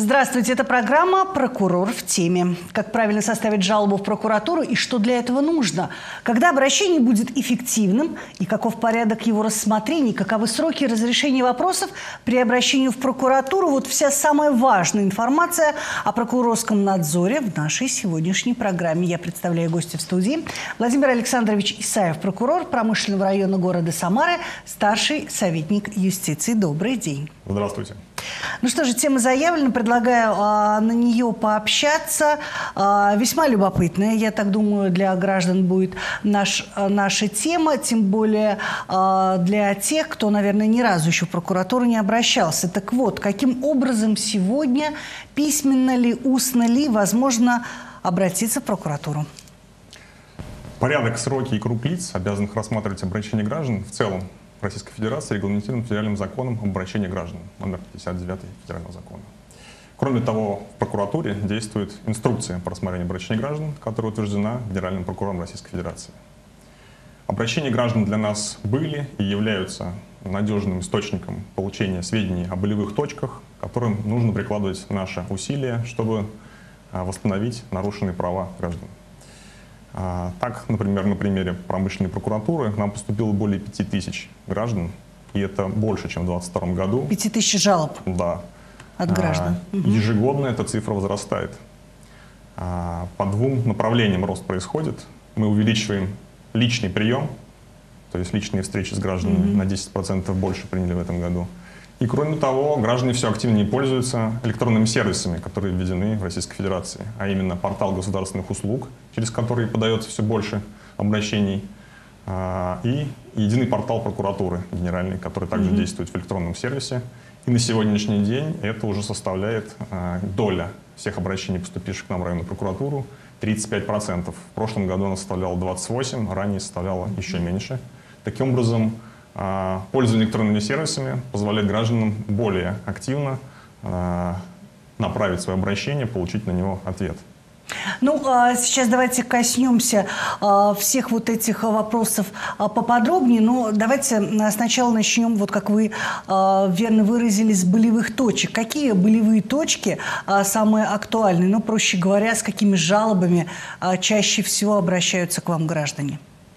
Здравствуйте, это программа «Прокурор в теме». Как правильно составить жалобу в прокуратуру и что для этого нужно? Когда обращение будет эффективным и каков порядок его рассмотрения, каковы сроки разрешения вопросов при обращении в прокуратуру? Вот вся самая важная информация о прокурорском надзоре в нашей сегодняшней программе. Я представляю гостя в студии. Владимир Александрович Исаев, прокурор промышленного района города Самары, старший советник юстиции. Добрый день. Здравствуйте. Ну что же, тема заявлена, предлагаю на нее пообщаться. Весьма любопытная, я так думаю, для граждан будет наша тема, тем более для тех, кто, наверное, ни разу еще в прокуратуру не обращался. Так вот, каким образом сегодня, письменно ли, устно ли, возможно обратиться в прокуратуру? Порядок, сроки и круг лиц, обязанных рассматривать обращение граждан в целом Российской Федерации регламентирован федеральным законом об обращении граждан, номер 59 федерального закона. Кроме того, в прокуратуре действует инструкция по рассмотрению обращений граждан, которая утверждена Генеральным прокурором Российской Федерации. Обращения граждан для нас были и являются надежным источником получения сведений о болевых точках, которым нужно прикладывать наши усилия, чтобы восстановить нарушенные права граждан. Так, например, на примере промышленной прокуратуры нам поступило более 5000 граждан, и это больше, чем в 2022 году. 5000 жалоб? Да. От граждан? Ежегодно эта цифра возрастает. По двум направлениям рост происходит. Мы увеличиваем личный прием, то есть личные встречи с гражданами на 10% больше приняли в этом году. И кроме того, граждане все активнее пользуются электронными сервисами, которые введены в Российской Федерации, а именно портал государственных услуг, через который подается все больше обращений, и единый портал прокуратуры генеральный, который также действует в электронном сервисе. И на сегодняшний день это уже составляет доля всех обращений, поступивших к нам в районную прокуратуру, 35%. В прошлом году она составляла 28%, ранее составляла еще меньше. Таким образом, пользование электронными сервисами позволяет гражданам более активно направить свое обращение, получить на него ответ. Ну, сейчас давайте коснемся всех вот этих вопросов поподробнее. Но давайте сначала начнем, вот как вы верно выразились, с болевых точек. Какие болевые точки самые актуальные? Ну, проще говоря, с какими жалобами чаще всего обращаются к вам граждане?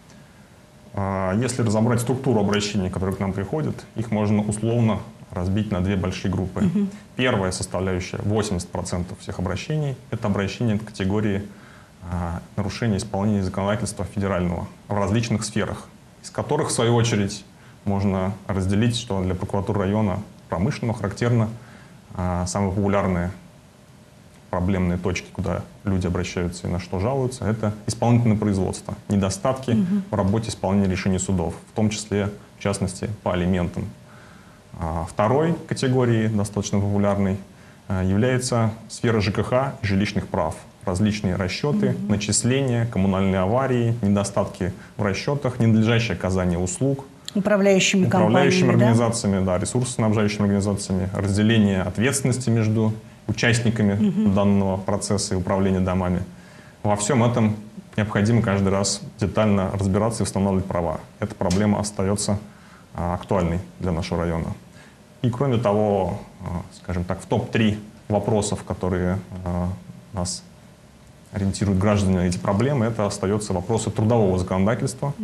Если разобрать структуру обращений, которые к нам приходят, их можно условно разбить на две большие группы. Первая составляющая, 80% всех обращений, это обращения в категории нарушения исполнения законодательства федерального в различных сферах, из которых, в свою очередь, можно разделить, что для прокуратуры района промышленного характерно самые популярные проблемные точки, куда люди обращаются и на что жалуются, это исполнительное производство, недостатки в работе исполнения решений судов, в том числе, в частности, по алиментам. Второй категорией, достаточно популярной, является сфера ЖКХ и жилищных прав. Различные расчеты, начисления, коммунальные аварии, недостатки в расчетах, ненадлежащее оказание услуг, управляющими организациями, да, ресурсоснабжающими организациями, разделение ответственности между участниками данного процесса и управления домами. Во всем этом необходимо каждый раз детально разбираться и восстанавливать права. Эта проблема остается актуальной для нашего района. И кроме того, скажем так, в топ-3 вопросов, которые нас ориентируют граждане на эти проблемы, это остаются вопросы трудового законодательства.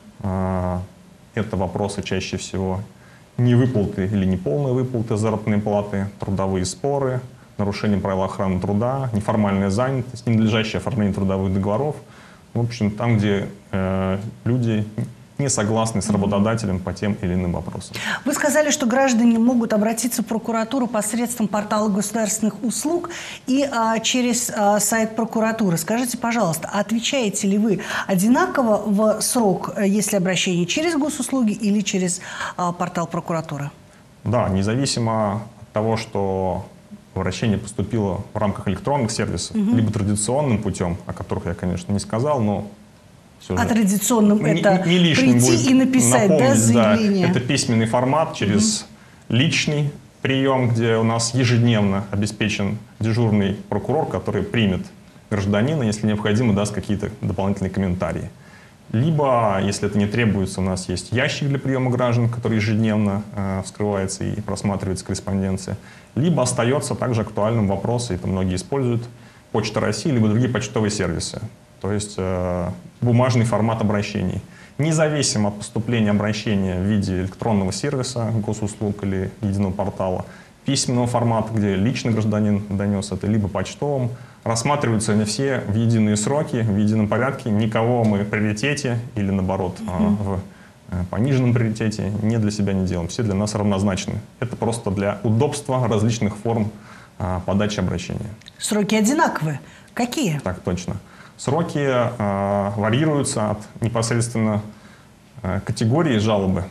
Это вопросы чаще всего невыплаты или неполные выплаты заработной платы, трудовые споры, нарушение правил охраны труда, неформальная занятость, ненадлежащее оформление трудовых договоров. В общем, там, где люди не согласны с работодателем по тем или иным вопросам. Вы сказали, что граждане могут обратиться в прокуратуру посредством портала государственных услуг и через сайт прокуратуры. Скажите, пожалуйста, отвечаете ли вы одинаково в срок, если обращение через госуслуги или через портал прокуратуры? Да, независимо от того, что обращение поступило в рамках электронных сервисов, либо традиционным путем, о которых я, конечно, не сказал, но а традиционным это не лишним прийти и написать, напомнить, заявление? Да, это письменный формат через личный прием, где у нас ежедневно обеспечен дежурный прокурор, который примет гражданина, если необходимо, даст какие-то дополнительные комментарии. Либо, если это не требуется, у нас есть ящик для приема граждан, который ежедневно вскрывается и просматривается корреспонденция. Либо остается также актуальным вопрос, и это многие используют, Почта России, либо другие почтовые сервисы. То есть бумажный формат обращений. Независимо от поступления обращения в виде электронного сервиса госуслуг или единого портала, письменного формата, где лично гражданин донес это, либо почтовым, рассматриваются они все в единые сроки, в едином порядке. Никого мы в приоритете или, наоборот, в пониженном приоритете не для себя не делаем. Все для нас равнозначны. Это просто для удобства различных форм подачи обращения. Сроки одинаковые. Какие? Так точно. Сроки варьируются от непосредственно категории жалобы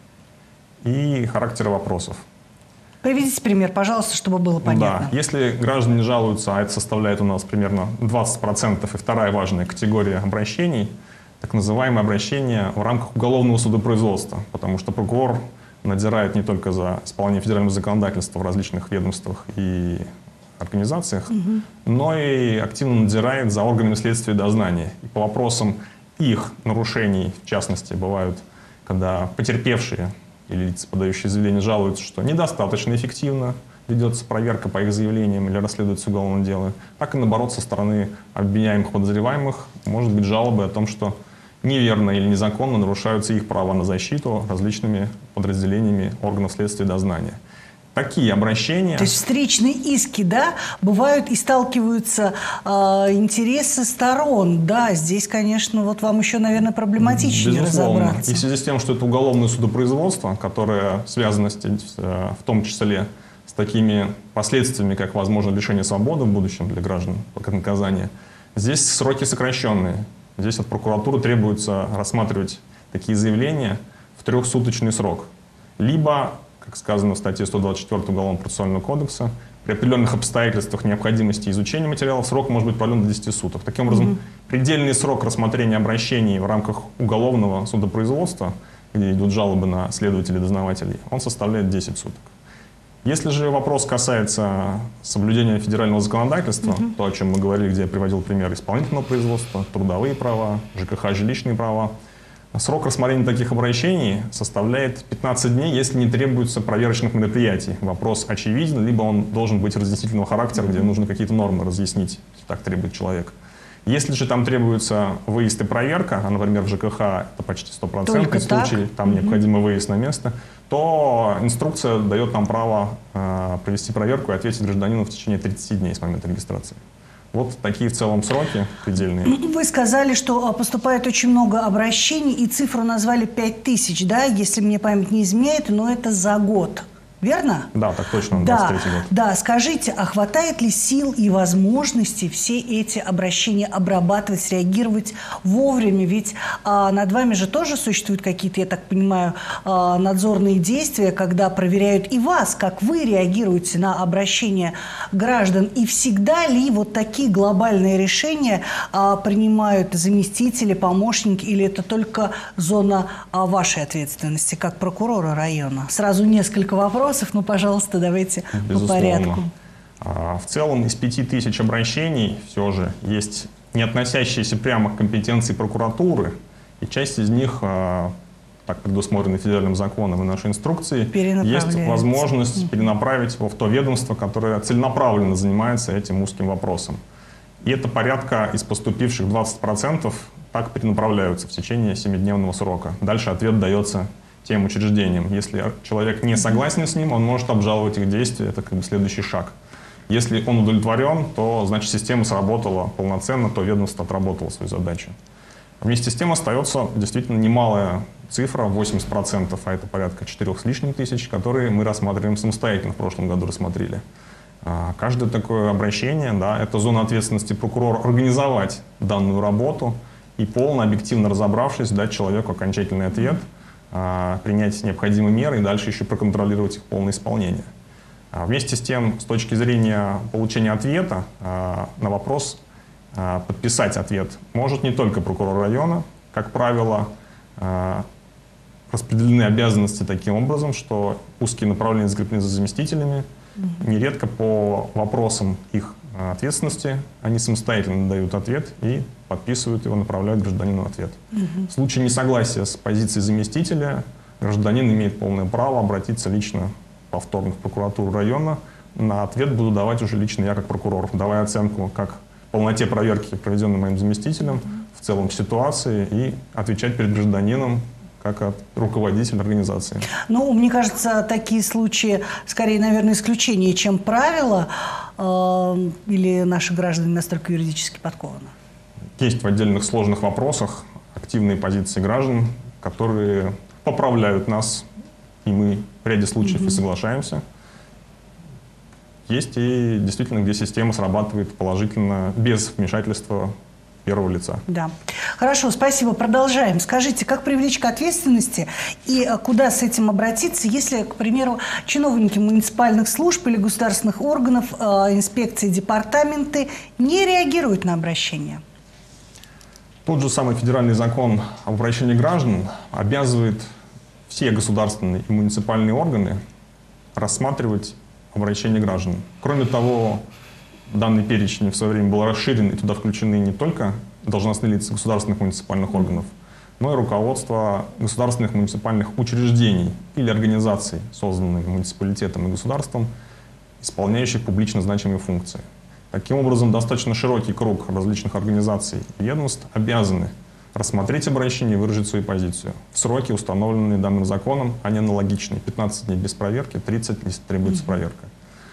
и характера вопросов. Приведите пример, пожалуйста, чтобы было понятно. Да, если граждане жалуются, а это составляет у нас примерно 20%, и вторая важная категория обращений, так называемые обращения в рамках уголовного судопроизводства, потому что прокурор надзирает не только за исполнением федерального законодательства в различных ведомствах и организациях, но и активно надзирает за органами следствия и дознания. И по вопросам их нарушений, в частности, бывают, когда потерпевшие или лица, подающие заявление, жалуются, что недостаточно эффективно ведется проверка по их заявлениям или расследуется уголовное дело, так и наоборот со стороны обвиняемых, подозреваемых может быть жалобы о том, что неверно или незаконно нарушаются их права на защиту различными подразделениями органов следствия и дознания. Такие обращения... То есть встречные иски, да, бывают и сталкиваются интересы сторон. Да, здесь, конечно, вот вам еще, наверное, проблематичнее разобраться. И в связи с тем, что это уголовное судопроизводство, которое связано в том числе с такими последствиями, как возможно лишение свободы в будущем для граждан, как наказание, здесь сроки сокращенные. Здесь от прокуратуры требуется рассматривать такие заявления в 3-суточный срок. Либо, как сказано в статье 124 Уголовного процессуального кодекса, при определенных обстоятельствах необходимости изучения материалов срок может быть продлен до 10 суток. Таким образом, предельный срок рассмотрения обращений в рамках уголовного судопроизводства, где идут жалобы на следователей и дознавателей, он составляет 10 суток. Если же вопрос касается соблюдения федерального законодательства, то, о чем мы говорили, где я приводил пример исполнительного производства, трудовые права, ЖКХ, жилищные права, срок рассмотрения таких обращений составляет 15 дней, если не требуется проверочных мероприятий. Вопрос очевиден, либо он должен быть разъяснительного характера, где нужно какие-то нормы разъяснить, если так требует человек. Если же там требуется выезд и проверка, а, например, в ЖКХ это почти 100% случаев, там необходимо выезд на место, то инструкция дает нам право провести проверку и ответить гражданину в течение 30 дней с момента регистрации. Вот такие в целом сроки предельные. Вы сказали, что поступает очень много обращений, и цифру назвали 5000, да, если мне память не изменяет, но это за год. Верно? Да, так точно, 23 год. Да, скажите, а хватает ли сил и возможностей все эти обращения обрабатывать, реагировать вовремя? Ведь над вами же тоже существуют какие-то, я так понимаю, надзорные действия, когда проверяют и вас, как вы реагируете на обращения граждан. И всегда ли вот такие глобальные решения принимают заместители, помощники, или это только зона вашей ответственности, как прокурора района? Сразу несколько вопросов. Ну, пожалуйста, давайте по порядку. В целом из 5000 обращений все же есть не относящиеся прямо к компетенции прокуратуры, и часть из них, так предусмотрена федеральным законом и нашей инструкции, есть возможность перенаправить его в то ведомство, которое целенаправленно занимается этим узким вопросом. И это порядка из поступивших 20% так перенаправляются в течение 7-дневного срока. Дальше ответ дается тем учреждениям. Если человек не согласен с ним, он может обжаловать их действия, это как бы следующий шаг. Если он удовлетворен, то значит система сработала полноценно, то ведомство отработало свою задачу. Вместе с тем остается действительно немалая цифра, 80%, а это порядка 4 с лишним тысяч, которые мы рассматриваем самостоятельно, в прошлом году рассмотрели. Каждое такое обращение, да, это зона ответственности прокурора организовать данную работу и полно, объективно разобравшись, дать человеку окончательный ответ, принять необходимые меры и дальше еще проконтролировать их полное исполнение. Вместе с тем, с точки зрения получения ответа на вопрос, подписать ответ может не только прокурор района. Как правило, распределены обязанности таким образом, что узкие направления закреплены за заместителями. Нередко по вопросам их ответственности, они самостоятельно дают ответ и подписывают его, направляют гражданину ответ. В случае несогласия с позицией заместителя, гражданин имеет полное право обратиться лично повторно в прокуратуру района. На ответ буду давать уже лично я как прокурор, давая оценку как полноте проверки, проведенной моим заместителем, в целом ситуации, и отвечать перед гражданином как руководитель организации. Ну, мне кажется, такие случаи скорее, наверное, исключение, чем правило, или наши граждане настолько юридически подкованы? Есть в отдельных сложных вопросах активные позиции граждан, которые поправляют нас, и мы в ряде случаев и соглашаемся. Есть и действительно, где система срабатывает положительно, без вмешательства первого лица. Да. Хорошо, спасибо. Продолжаем. Скажите, как привлечь к ответственности и куда с этим обратиться, если, к примеру, чиновники муниципальных служб или государственных органов, инспекции, департаменты не реагируют на обращение? Тот же самый федеральный закон об обращении граждан обязывает все государственные и муниципальные органы рассматривать обращение граждан. Кроме того, данный перечень в свое время был расширен, и туда включены не только должностные лица государственных муниципальных органов, но и руководство государственных муниципальных учреждений или организаций, созданных муниципалитетом и государством, исполняющих публично значимые функции. Таким образом, достаточно широкий круг различных организаций и ведомств обязаны рассмотреть обращение и выразить свою позицию. В сроки, установленные данным законом, они аналогичны. 15 дней без проверки, 30, если требуется проверка.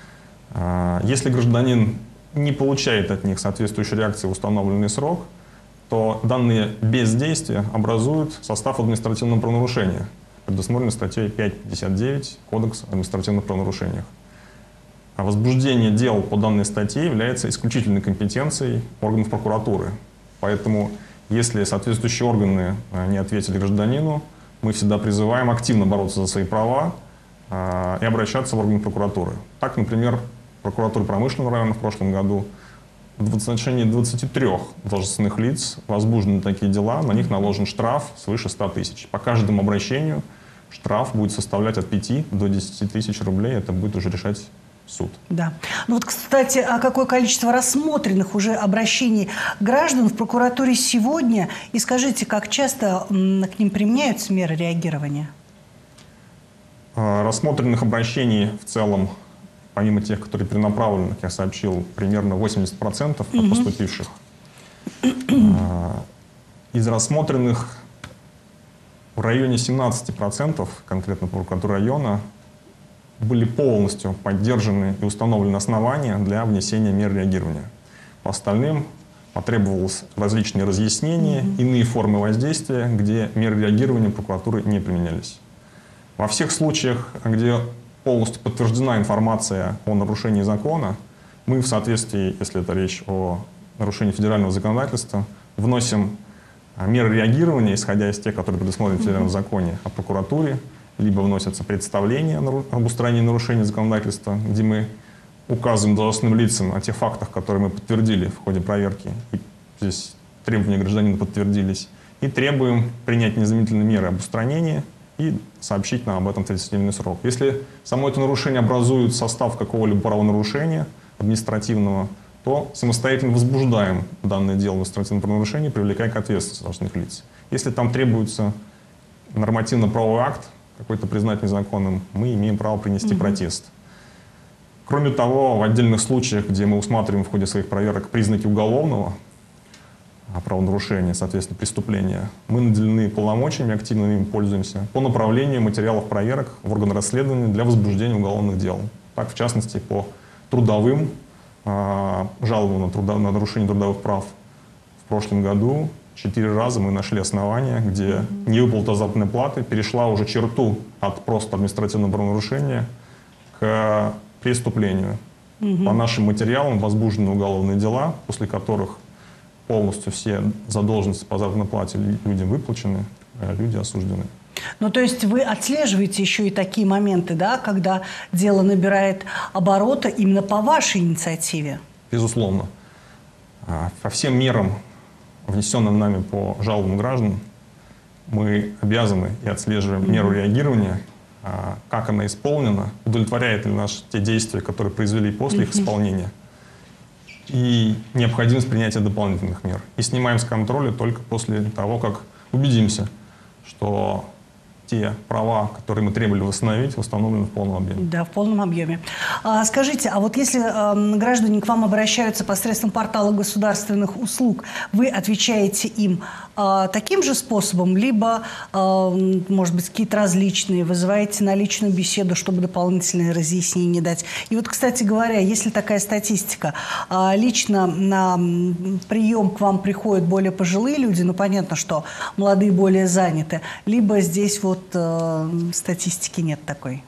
Если гражданин не получает от них соответствующей реакции в установленный срок, то данные бездействия образуют состав административного правонарушения, предусмотренный статьей 559 Кодекса о административных правонарушениях. А возбуждение дел по данной статье является исключительной компетенцией органов прокуратуры. Поэтому, если соответствующие органы не ответили гражданину, мы всегда призываем активно бороться за свои права и обращаться в органы прокуратуры. Так, например, в прокуратуре промышленного района в прошлом году в отношении 23 должностных лиц возбуждены такие дела, на них наложен штраф свыше 100 тысяч. По каждому обращению штраф будет составлять от 5 до 10 тысяч рублей, это будет уже решать суд. Да. Ну вот, кстати, а какое количество рассмотренных уже обращений граждан в прокуратуре сегодня? И скажите, как часто к ним применяются меры реагирования? Рассмотренных обращений в целом, помимо тех, которые перенаправлены, как я сообщил, примерно 80% от поступивших. Из рассмотренных в районе 17%, конкретно прокуратуры района, были полностью поддержаны и установлены основания для внесения мер реагирования. По остальным потребовалось различные разъяснения, иные формы воздействия, где меры реагирования прокуратуры не применялись. Во всех случаях, где полностью подтверждена информация о нарушении закона, мы в соответствии, если это речь о нарушении федерального законодательства, вносим меры реагирования, исходя из тех, которые предусмотрены в федеральном законе о прокуратуре, либо вносятся представления об устранении нарушения законодательства, где мы указываем должностным лицам о тех фактах, которые мы подтвердили в ходе проверки, и здесь требования гражданина подтвердились, и требуем принять незамедлительные меры об устранении и сообщить нам об этом в 30-дневный срок. Если само это нарушение образует состав какого-либо правонарушения административного, то самостоятельно возбуждаем данное дело административного правонарушения, привлекая к ответственности должностных лиц. Если там требуется нормативно-правовой акт, какой-то признать незаконным, мы имеем право принести протест. Кроме того, в отдельных случаях, где мы усматриваем в ходе своих проверок признаки уголовного правонарушения, соответственно, преступления, мы наделены полномочиями, активно ими пользуемся, по направлению материалов проверок в органы расследования для возбуждения уголовных дел. Так, в частности, по трудовым жалобам на нарушение трудовых прав в прошлом году 4 раза мы нашли основания, где невыплата заработной платы перешла уже черту от просто административного правонарушения к преступлению. По нашим материалам возбуждены уголовные дела, после которых полностью все задолженности по заработной плате людям выплачены, а люди осуждены. Ну, то есть вы отслеживаете еще и такие моменты, да, когда дело набирает обороты именно по вашей инициативе? Безусловно. По всем мерам, внесенным нами по жалобам граждан, мы обязаны и отслеживаем меру реагирования, как она исполнена, удовлетворяет ли нас те действия, которые произвели после их исполнения. и необходимость принятия дополнительных мер. И снимаем с контроля только после того, как убедимся, что те права, которые мы требовали восстановить, восстановлены в полном объеме. Да, в полном объеме. Скажите, а вот если граждане к вам обращаются посредством портала государственных услуг, вы отвечаете им таким же способом, либо, может быть, какие-то различные, вызываете на личную беседу, чтобы дополнительные разъяснения дать? И вот, кстати говоря, если такая статистика, лично на прием к вам приходят более пожилые люди, ну, понятно, что молодые более заняты, либо здесь вот статистики нет такой?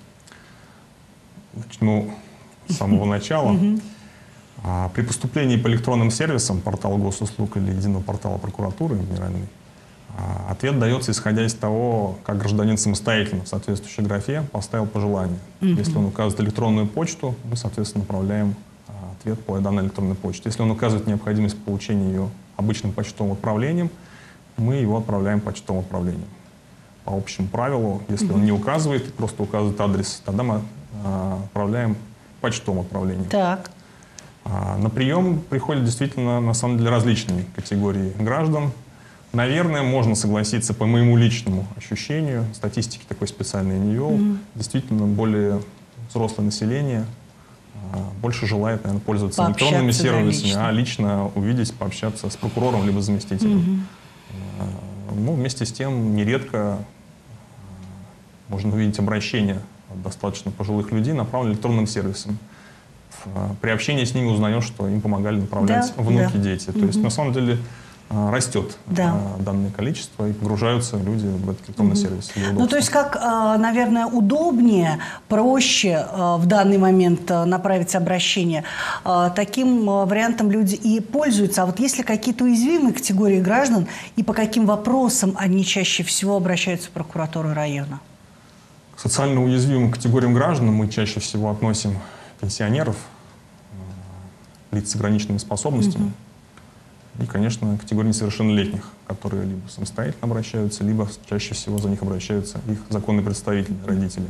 Начну с самого начала. При поступлении по электронным сервисам портала госуслуг или единого портала прокуратуры генеральной, ответ дается исходя из того, как гражданин самостоятельно в соответствующей графе поставил пожелание. Если он указывает электронную почту, мы, соответственно, направляем ответ по данной электронной почте. Если он указывает необходимость получения ее обычным почтовым отправлением, мы его отправляем почтовым отправлением. По общему правилу, если он не указывает, просто указывает адрес, тогда мы отправляем почтовым отправлением. Так. На прием приходят действительно, на самом деле, различные категории граждан. Наверное, можно согласиться по моему личному ощущению, статистики такой специальной не вел, действительно более взрослое население больше желает, наверное, пользоваться электронными сервисами, а лично увидеть, пообщаться с прокурором либо заместителем. Ну, вместе с тем, нередко можно увидеть обращения от достаточно пожилых людей, направленные электронным сервисом. При общении с ними узнаешь, что им помогали направлять внуки, дети. То есть, на самом деле, растет данное количество, и погружаются люди в этот электронный сервис. Ну, то есть, как, наверное, удобнее, проще в данный момент направить обращение, таким вариантом люди и пользуются. А вот есть ли какие-то уязвимые категории граждан, и по каким вопросам они чаще всего обращаются в прокуратуру района? К социально уязвимым категориям граждан мы чаще всего относим пенсионеров, лиц с ограниченными способностями, и, конечно, категории несовершеннолетних, которые либо самостоятельно обращаются, либо чаще всего за них обращаются их законные представители, родители.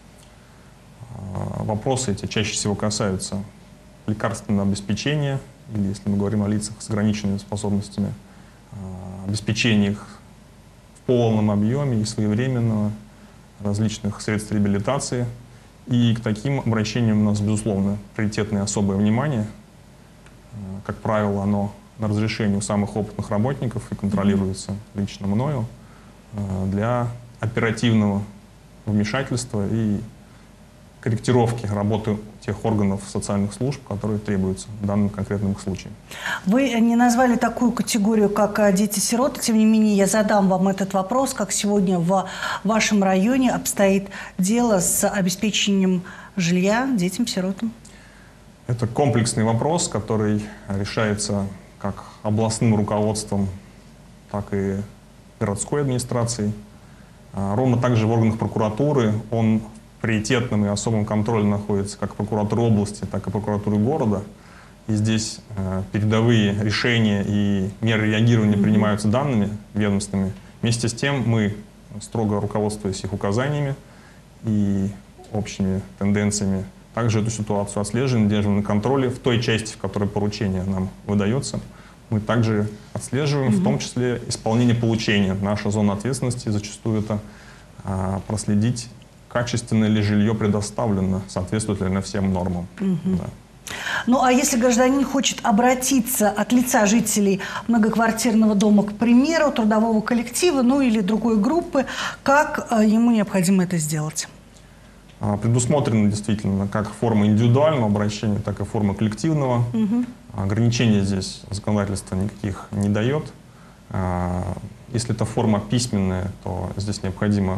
Вопросы эти чаще всего касаются лекарственного обеспечения, или, если мы говорим о лицах с ограниченными способностями, обеспечения их в полном объеме и своевременного, различных средств реабилитации. И к таким обращениям у нас, безусловно, приоритетное особое внимание. Как правило, оно на разрешение у самых опытных работников и контролируется лично мною для оперативного вмешательства и корректировки работы тех органов социальных служб, которые требуются в данном конкретном случае. Вы не назвали такую категорию, как дети-сироты. Тем не менее, я задам вам этот вопрос, как сегодня в вашем районе обстоит дело с обеспечением жилья детям-сиротам? Это комплексный вопрос, который решается как областным руководством, так и городской администрацией. Ровно так же в органах прокуратуры он в приоритетном и особом контроле находится как прокуратура области, так и прокуратура города. И здесь передовые решения и меры реагирования принимаются данными ведомствами. Вместе с тем мы, строго руководствуясь их указаниями и общими тенденциями, также эту ситуацию отслеживаем, держим на контроле в той части, в которой поручение нам выдается. Мы также отслеживаем, в том числе, исполнение поручения. Наша зона ответственности зачастую это проследить, качественное ли жилье предоставлено, соответствует ли оно всем нормам. Да. Ну, а если гражданин хочет обратиться от лица жителей многоквартирного дома, к примеру, трудового коллектива, ну или другой группы, как ему необходимо это сделать? Предусмотрена действительно как форма индивидуального обращения, так и форма коллективного. Ограничений здесь законодательство никаких не дает. Если это форма письменная, то здесь необходимо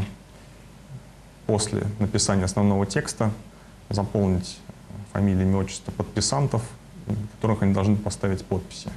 после написания основного текста заполнить фамилии, имя, отчество подписантов, в которых они должны поставить подписи.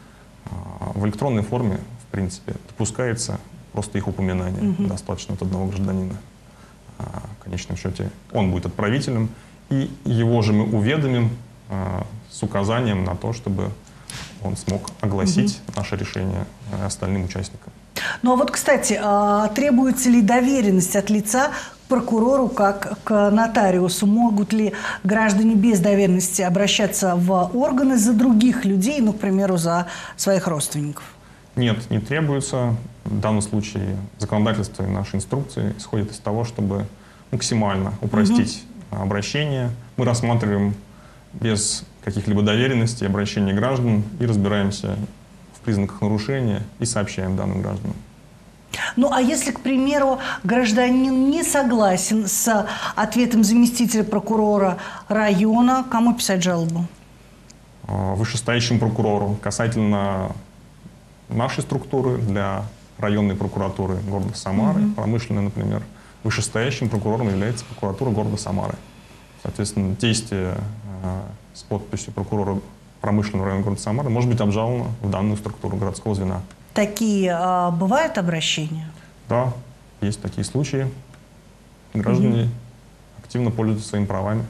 В электронной форме, в принципе, допускается просто их упоминание. Достаточно от одного гражданина. В конечном счете он будет отправителем, и его же мы уведомим с указанием на то, чтобы он смог огласить наше решение остальным участникам. Ну а вот, кстати, требуется ли доверенность от лица, прокурору как к нотариусу? Могут ли граждане без доверенности обращаться в органы за других людей, ну, к примеру, за своих родственников? Нет, не требуется. В данном случае законодательство и наши инструкции исходят из того, чтобы максимально упростить обращение. Мы рассматриваем без каких-либо доверенностей обращения граждан и разбираемся в признаках нарушения и сообщаем данным гражданам. Ну, а если, к примеру, гражданин не согласен с ответом заместителя прокурора района, кому писать жалобу? Вышестоящему прокурору. Касательно нашей структуры для районной прокуратуры города Самары, промышленной, например, вышестоящим прокурором является прокуратура города Самары. Соответственно, действие с подписью прокурора промышленного района города Самары может быть обжаловано в данную структуру городского звена. Такие бывают обращения? Да, есть такие случаи. Граждане активно пользуются своими правами.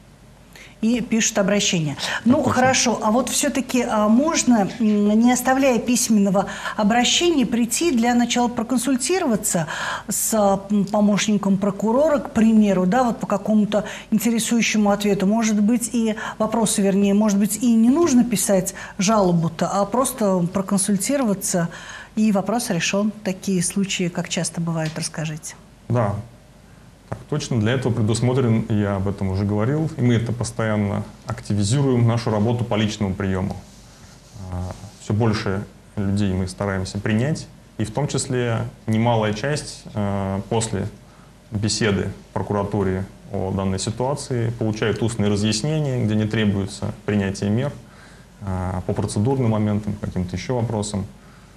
И пишут обращение. Ну, хорошо, а вот все-таки можно, не оставляя письменного обращения, прийти для начала проконсультироваться с помощником прокурора, к примеру, да, вот по какому-то интересующему ответу. Может быть, и вопросу, вернее, может быть, и не нужно писать жалобу-то, а просто проконсультироваться, и вопрос решен. Такие случаи, как часто бывают, расскажите. Да. Так точно, для этого предусмотрен, я об этом уже говорил, и мы это постоянно активизируем, нашу работу по личному приему. Все больше людей мы стараемся принять, и в том числе немалая часть после беседы в прокуратуре о данной ситуации получает устные разъяснения, где не требуется принятие мер по процедурным моментам, каким-то еще вопросам.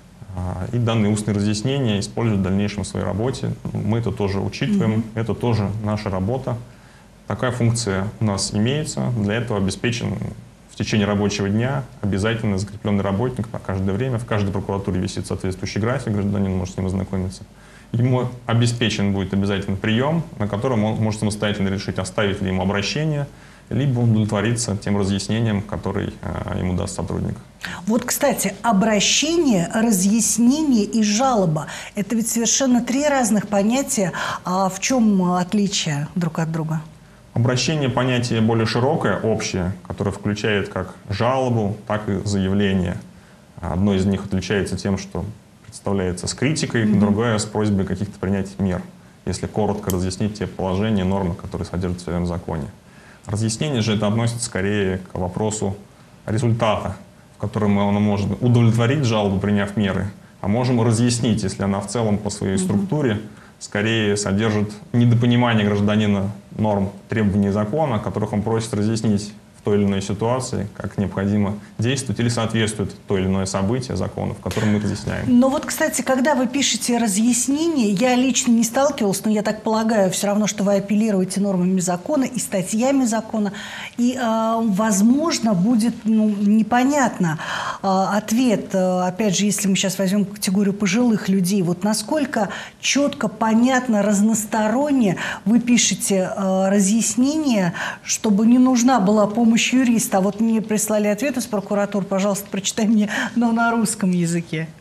И данные устные разъяснения используют в дальнейшем в своей работе. Мы это тоже учитываем, это тоже наша работа. Такая функция у нас имеется. Для этого обеспечен в течение рабочего дня обязательно закрепленный работник на каждое время. В каждой прокуратуре висит соответствующий график, гражданин может с ним ознакомиться. Ему обеспечен будет обязательно прием, на котором он может самостоятельно решить, оставить ли ему обращение, либо удовлетвориться тем разъяснением, который ему даст сотрудник. Вот, кстати, обращение, разъяснение и жалоба – это ведь совершенно три разных понятия. А в чем отличие друг от друга? Обращение – понятие более широкое, общее, которое включает как жалобу, так и заявление. Одно из них отличается тем, что представляется с критикой, другое с просьбой каких-то принять мер, если коротко разъяснить те положения, нормы, которые содержатся в своем законе. Разъяснение же это относится скорее к вопросу результата, в котором оно может удовлетворить жалобу, приняв меры, а можем разъяснить, если она в целом по своей структуре скорее содержит недопонимание гражданина норм требований закона, которых он просит разъяснить в той или иной ситуации, как необходимо действовать или соответствует то или иное событие закона, в котором мы разъясняем. Но вот, кстати, когда вы пишете разъяснение, я лично не сталкивалась, но я так полагаю, все равно, что вы апеллируете нормами закона и статьями закона, и, возможно, будет непонятно ответ, опять же, если мы сейчас возьмем категорию пожилых людей, вот насколько четко, понятно, разносторонне вы пишете разъяснение, чтобы не нужна была помощь юриста. А вот мне прислали ответ из прокуратуры, пожалуйста, прочитай мне, но на русском языке.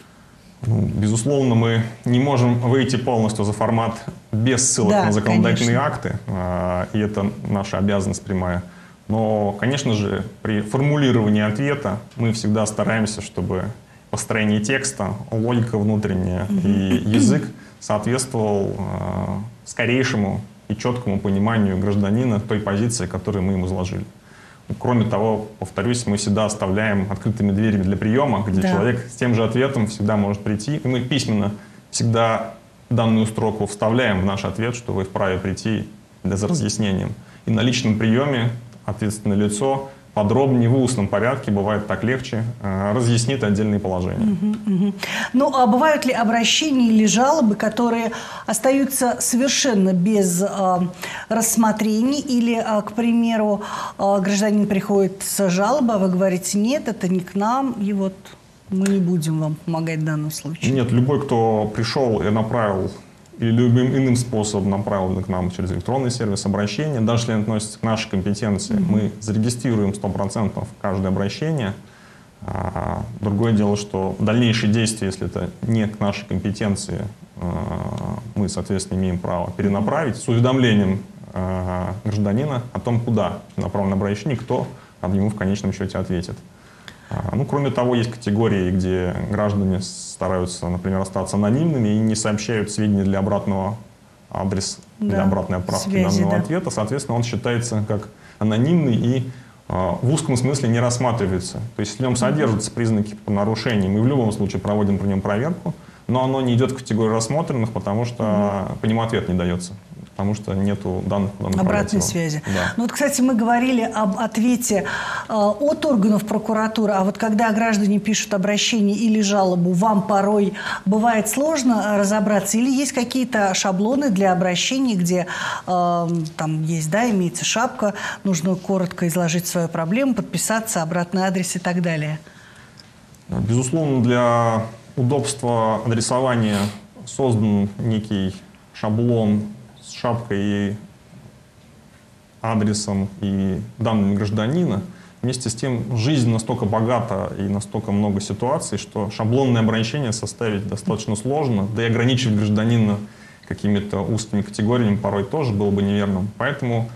Безусловно, мы не можем выйти полностью за формат без ссылок на законодательные акты, и это наша обязанность прямая. Но, конечно же, при формулировании ответа мы всегда стараемся, чтобы построение текста, логика внутренняя и язык соответствовал скорейшему и четкому пониманию гражданина той позиции, которую мы ему изложили. Кроме того, повторюсь, мы всегда оставляем открытыми дверями для приема, где человек с тем же ответом всегда может прийти. И мы письменно всегда данную строку вставляем в наш ответ, что вы вправе прийти за разъяснением. И на личном приеме ответственное лицо подробнее в устном порядке, бывает так легче, разъяснит отдельные положения. Ну, а бывают ли обращения или жалобы, которые остаются совершенно без рассмотрений? Или, к примеру, гражданин приходит с жалобой, а вы говорите, нет, это не к нам, и вот мы не будем вам помогать в данном случае? Нет, любой, кто пришел и направил, или любым иным способом направлено к нам через электронный сервис обращения, даже если они относятся к нашей компетенции, мы зарегистрируем 100% каждое обращение. Другое дело, что дальнейшие действия, если это не к нашей компетенции, мы мы, соответственно, имеем право перенаправить с уведомлением гражданина о том, куда направлено обращение, кто ему в конечном счете ответит. Ну, кроме того, есть категории, где граждане стараются, например, остаться анонимными и не сообщают сведения для обратного адреса, для обратной отправки данного ответа. Соответственно, он считается как анонимный и в узком смысле не рассматривается. То есть, если в нем содержатся признаки нарушений, мы в любом случае проводим по нему проверку, но оно не идет в категорию рассмотренных, потому что по нему ответ не дается. Потому что нету данных обратной связи. Да. Ну вот, кстати, мы говорили об ответе от органов прокуратуры, а вот когда граждане пишут обращение или жалобу, вам порой бывает сложно разобраться, или есть какие-то шаблоны для обращений, где там есть, да, имеется шапка, нужно коротко изложить свою проблему, подписаться, обратный адрес и так далее? Безусловно, для удобства адресования создан некий шаблон с шапкой и адресом и данными гражданина. Вместе с тем, жизнь настолько богата и настолько много ситуаций, что шаблонное обращение составить достаточно сложно, да и ограничивать гражданина какими-то узкими категориями порой тоже было бы неверным. Поэтому,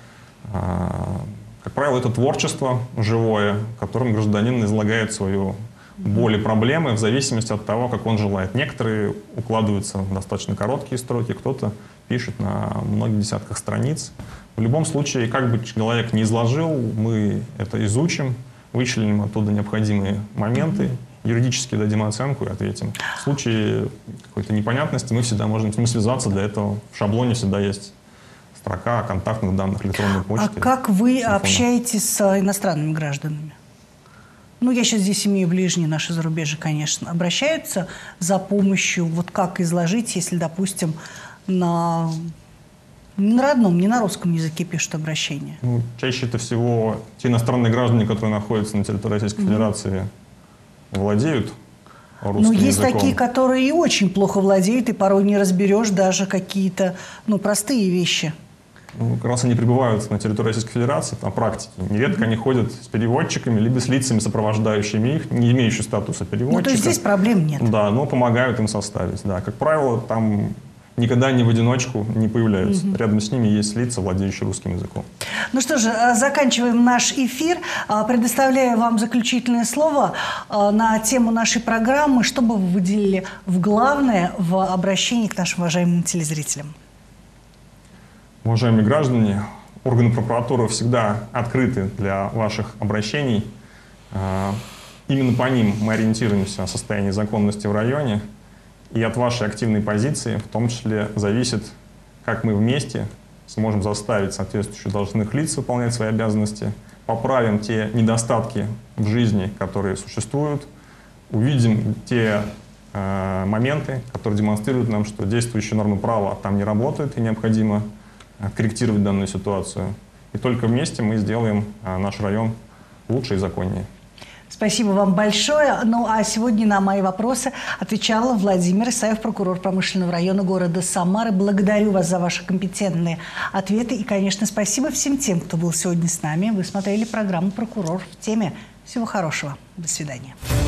как правило, это творчество живое, которым гражданин излагает свою боль и проблемы в зависимости от того, как он желает. Некоторые укладываются в достаточно короткие строки, кто-то пишет на многих десятках страниц. В любом случае, как бы человек не изложил, мы это изучим, вычленим оттуда необходимые моменты, юридически дадим оценку и ответим. В случае какой-то непонятности мы всегда можем с ним связаться. Для этого в шаблоне всегда есть строка контактных данных электронной почты. А как вы общаетесь с иностранными гражданами? Ну, я сейчас здесь имею ближние наши зарубежья, конечно. Обращаются за помощью, вот как изложить, если, допустим, не на родном, не на русском языке пишут обращение? Ну, чаще это всего те иностранные граждане, которые находятся на территории Российской Федерации, владеют русским языком. Но есть такие, которые и очень плохо владеют, и порой не разберешь даже какие-то, простые вещи. Ну, как раз они пребывают на территории Российской Федерации, на практике. Нередко они ходят с переводчиками, либо с лицами, сопровождающими их, не имеющими статуса переводчика. Ну, то есть здесь проблем нет. Да, но помогают им составить. Да. Как правило, там никогда не в одиночку не появляются. Рядом с ними есть лица, владеющие русским языком. Ну что же, заканчиваем наш эфир. Предоставляю вам заключительное слово на тему нашей программы. Что бы вы выделили в главное в обращении к нашим уважаемым телезрителям? Уважаемые граждане, органы прокуратуры всегда открыты для ваших обращений. Именно по ним мы ориентируемся на состояние законности в районе. И от вашей активной позиции в том числе зависит, как мы вместе сможем заставить соответствующих должностных лиц выполнять свои обязанности, поправим те недостатки в жизни, которые существуют, увидим те моменты, которые демонстрируют нам, что действующие нормы права там не работают и необходимо корректировать данную ситуацию. И только вместе мы сделаем наш район лучше и законнее. Спасибо вам большое. Ну а сегодня на мои вопросы отвечала Владимир Исаев, прокурор промышленного района города Самары. Благодарю вас за ваши компетентные ответы. И, конечно, спасибо всем тем, кто был сегодня с нами. Вы смотрели программу «Прокурор в теме». Всего хорошего. До свидания.